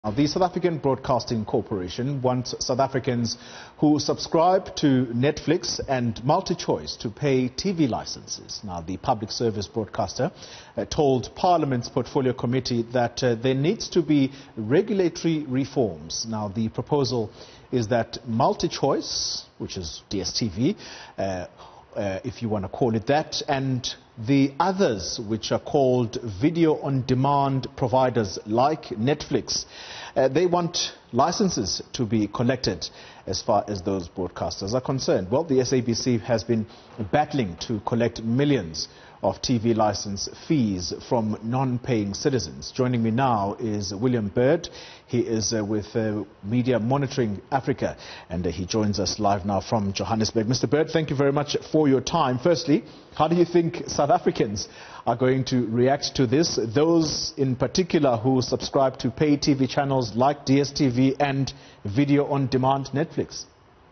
Now, the South African Broadcasting Corporation wants South Africans who subscribe to Netflix and Multichoice to pay TV licenses. Now, the public service broadcaster told Parliament's Portfolio Committee that there needs to be regulatory reforms. Now, the proposal is that Multichoice, which is DSTV, if you want to call it that, and the others, which are called video-on-demand providers like Netflix, they want licenses to be collected as far as those broadcasters are concerned. Well, the SABC has been battling to collect millions of TV license fees from non-paying citizens. Joining me now is William Bird. He is with Media Monitoring Africa, and he joins us live now from Johannesburg. Mr. Bird, thank you very much for your time. Firstly, how do you think South Africans are going to react to this? Those in particular who subscribe to pay TV channels like DSTV and video-on-demand Netflix.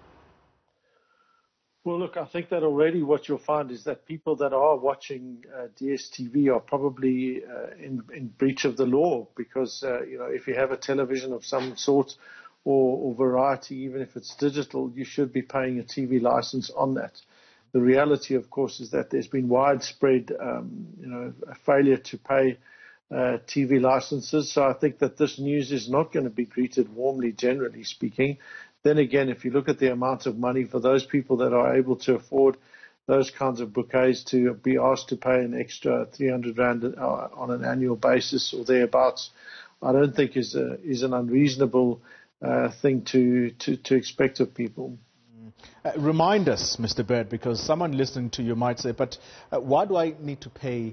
Well, look, I think that already what you'll find is that people that are watching DSTV are probably in breach of the law because, if you have a television of some sort or variety, even if it's digital, you should be paying a TV license on that. The reality, of course, is that there's been widespread, a failure to pay TV licenses. So I think that this news is not going to be greeted warmly, generally speaking. Then again, if you look at the amount of money for those people that are able to afford those kinds of bouquets to be asked to pay an extra 300 Rand on an annual basis or thereabouts, I don't think is an unreasonable thing to expect of people. Remind us, Mr. Bird, because someone listening to you might say, but why do I need to pay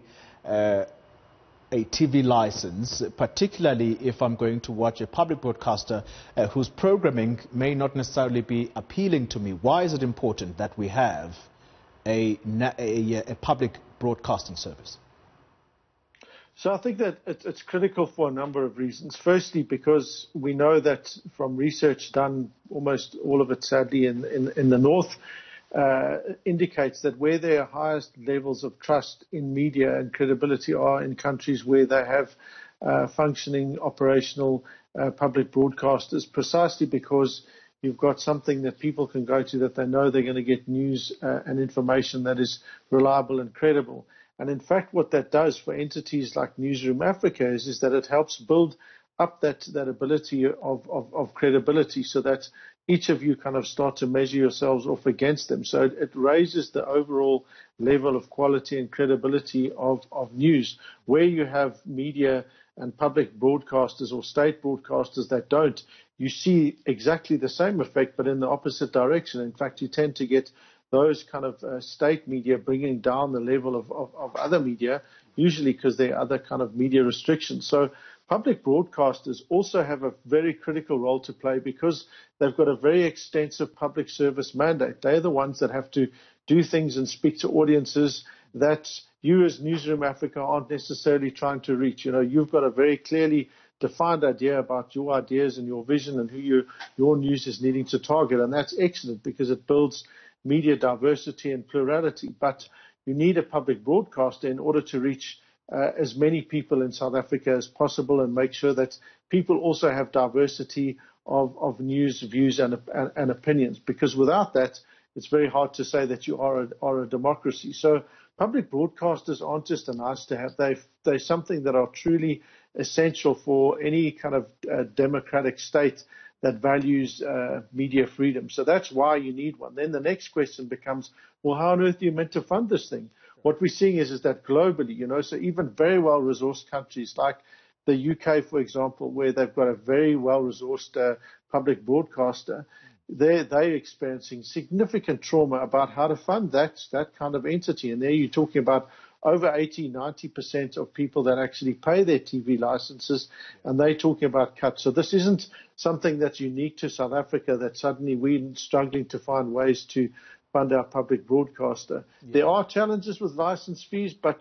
a TV license, particularly if I'm going to watch a public broadcaster whose programming may not necessarily be appealing to me? Why is it important that we have a public broadcasting service? So I think that it's critical for a number of reasons. Firstly, because we know that from research done, almost all of it sadly in the north, indicates that where their highest levels of trust in media and credibility are in countries where they have functioning operational public broadcasters, precisely because you've got something that people can go to that they know they're going to get news and information that is reliable and credible. And in fact, what that does for entities like Newsroom Africa is that it helps build up that ability of credibility so that each of you kind of start to measure yourselves off against them. So it raises the overall level of quality and credibility of news. Where you have media and public broadcasters or state broadcasters that don't, you see exactly the same effect, but in the opposite direction. In fact, you tend to get those kind of state media bringing down the level of other media, usually because there are other kind of media restrictions. So public broadcasters also have a very critical role to play because they've got a very extensive public service mandate. They're the ones that have to do things and speak to audiences that you as Newsroom Africa aren't necessarily trying to reach. You've got a very clearly defined idea about your ideas and your vision and who your news is needing to target. And that's excellent because it builds media diversity and plurality. But you need a public broadcaster in order to reach as many people in South Africa as possible and make sure that people also have diversity of news, views and opinions. Because without that, it's very hard to say that you are a democracy. So public broadcasters aren't just a nice to have. They're something that are truly essential for any kind of democratic state that values media freedom. So that's why you need one. Then the next question becomes, well, how on earth are you meant to fund this thing? What we're seeing is that globally, so even very well-resourced countries like the UK, for example, where they've got a very well-resourced public broadcaster, they're experiencing significant trauma about how to fund that kind of entity. And there you're talking about over 80-90% of people that actually pay their TV licenses, and they're talking about cuts. So this isn't something that's unique to South Africa, that suddenly we're struggling to find ways to fund our public broadcaster. Yeah. There are challenges with license fees, but,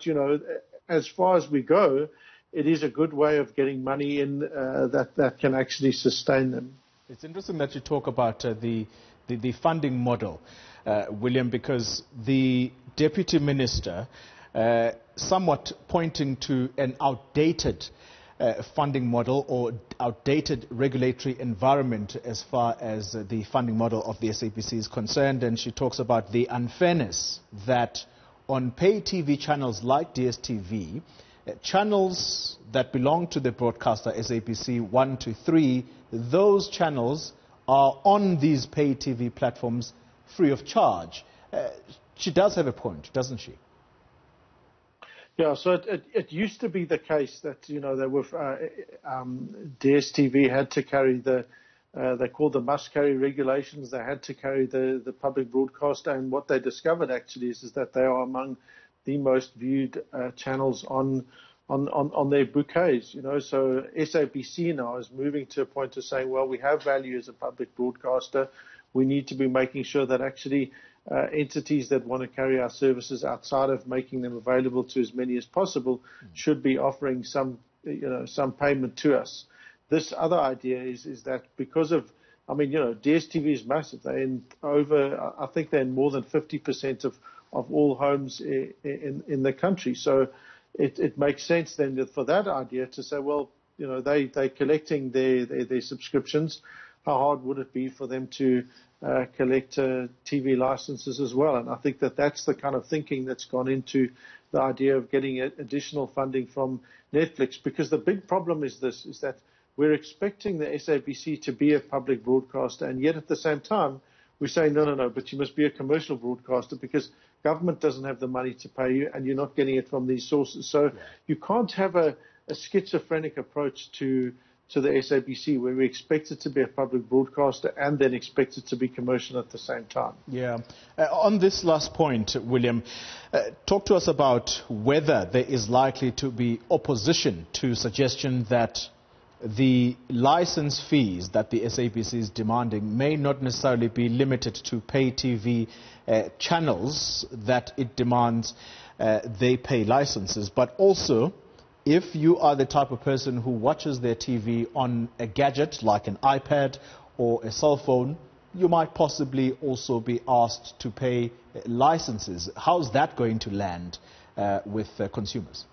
as far as we go, it is a good way of getting money in that can actually sustain them. It's interesting that you talk about the funding model, William, because the Deputy Minister somewhat pointing to an outdated funding model or outdated regulatory environment as far as the funding model of the SABC is concerned, and she talks about the unfairness that on pay TV channels like DSTV, channels that belong to the broadcaster SABC 1 to 3, those channels are on these pay TV platforms free of charge. She does have a point, doesn't she? Yeah, so it used to be the case that, they were, DSTV had to carry they called the must-carry regulations. They had to carry the public broadcaster, and what they discovered actually is that they are among the most viewed channels on their bouquets. So SABC now is moving to a point of saying, well, we have value as a public broadcaster. We need to be making sure that actually entities that want to carry our services outside of making them available to as many as possible should be offering some payment to us. This other idea is that because of, DSTV is massive. They're in I think they're in more than 50% of all homes in the country. So it makes sense then for that idea to say, well, they're collecting their subscriptions. How hard would it be for them to collect TV licenses as well? And I think that's the kind of thinking that's gone into the idea of getting additional funding from Netflix, because the big problem is that we're expecting the SABC to be a public broadcaster, and yet at the same time we say no, but you must be a commercial broadcaster because government doesn't have the money to pay you and you're not getting it from these sources. So you can't have a schizophrenic approach to the SABC where we expect it to be a public broadcaster and then expect it to be commercial at the same time. Yeah. On this last point, William, talk to us about whether there is likely to be opposition to suggestion that the license fees that the SABC is demanding may not necessarily be limited to pay TV channels that it demands they pay licenses, but also if you are the type of person who watches their TV on a gadget like an iPad or a cell phone, you might possibly also be asked to pay licenses. How's that going to land with consumers?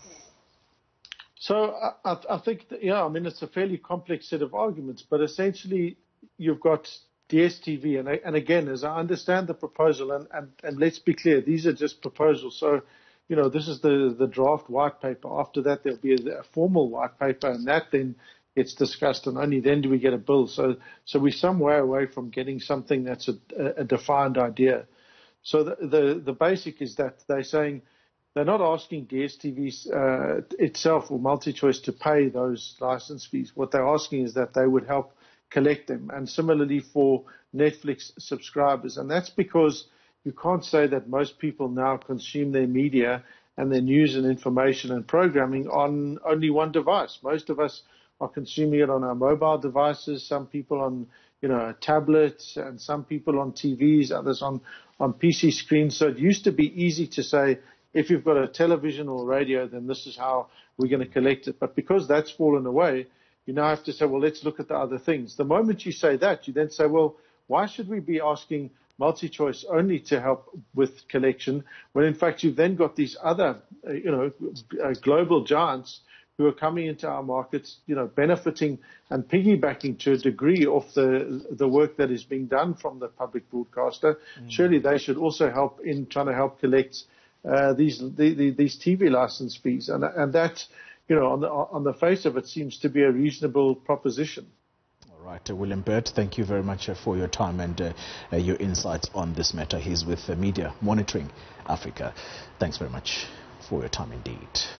So I think, it's a fairly complex set of arguments, but essentially you've got DSTV, and again, as I understand the proposal, and let's be clear, these are just proposals. So, this is the draft white paper. After that, there'll be a formal white paper, and that then gets discussed, and only then do we get a bill. So we're some way away from getting something that's a defined idea. So the basic is that they're saying, they're not asking DSTV itself or MultiChoice to pay those license fees. What they're asking is that they would help collect them. And similarly for Netflix subscribers. And that's because you can't say that most people now consume their media and their news and information and programming on only one device. Most of us are consuming it on our mobile devices, some people on tablets, and some people on TVs, others on PC screens. So it used to be easy to say, if you've got a television or radio, then this is how we're going to collect it. But because that's fallen away, you now have to say, well, let's look at the other things. The moment you say that, you then say, well, why should we be asking MultiChoice only to help with collection when, in fact, you've then got these other, global giants who are coming into our markets, benefiting and piggybacking to a degree off the work that is being done from the public broadcaster. Surely they should also help in trying to help collect these TV license fees, and that, on the face of it, seems to be a reasonable proposition. All right, William Burt, thank you very much for your time and your insights on this matter. He's with Media Monitoring Africa. Thanks very much for your time indeed.